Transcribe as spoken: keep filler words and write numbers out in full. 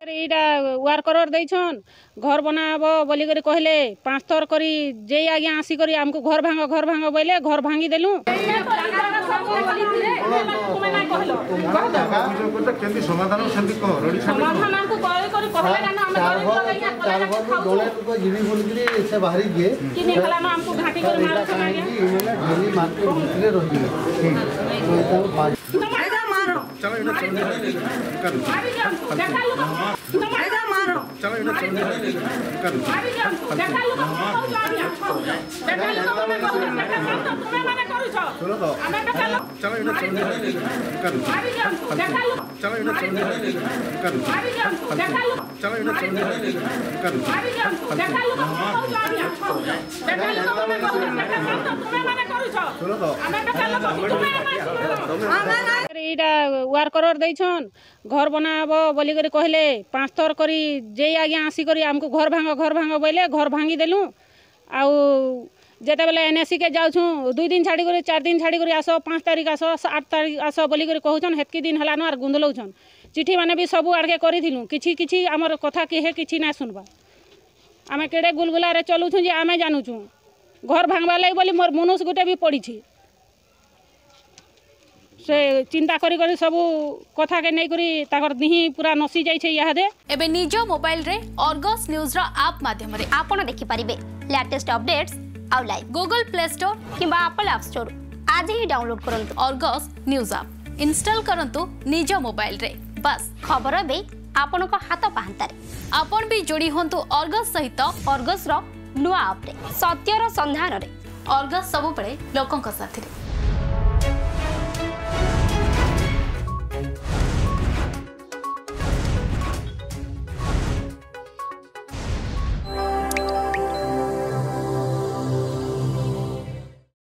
यहाँ वार्कर देछन घर बनाब बोली करी कहले पांच थर करी जे आज्ञा आसी करी हमको घर भांग घर भांग बोले घर भांगी देलु समाधान चलो इधर कर चलो इधर कर सुनो तो चलो इधर कर चलो इधर कर चलो इधर कर सुनो तो यहाँ वार्कर देछन घर बनाब बोली करी कहले पांच थर करी जे आज्ञा आसी करी हमको घर भांग घर भांग बोले घर भांगी देलु आउ जेते बेले एनएससी के जाऊँ दुई दिन छाड़ी कर चार दिन छाड़ी कर आस पाँच तारीख आस आठ तारीख आस बोली करी कहउछन हेतकी दिन हलान आर गुंदलौछन चिठी माने भी सबू आड़के करिथिलु किछि किछि हमर कथा किहे किछि ना सुनबा आमे केड़े गुलगुला रे चलुछु जे आमे जानुछु घर भांगबा लाई बोली मोर मनुष गुटे भी पड़ीछि से चिंता करी करी सब कथा के नहीं करी ताकर दिही पूरा नसी जाय छै यादे एबे निज मोबाइल रे अर्गस न्यूज रा ऐप माध्यम रे आपण देखि परिबे लेटेस्ट अपडेट्स आउ लाइव गूगल प्ले स्टोर किबा एप्पल ऐप स्टोर आज ही डाउनलोड करंतु अर्गस न्यूज ऐप इंस्टॉल करंतु निज मोबाइल रे बस खबर बे आपण को हाथ पाहंता रे आपण भी जोड़ी होंतु अर्गस सहित अर्गस रो नुआ ऐप रे सत्यर संधान रे अर्गस सब बळे लोकन का साथी रे।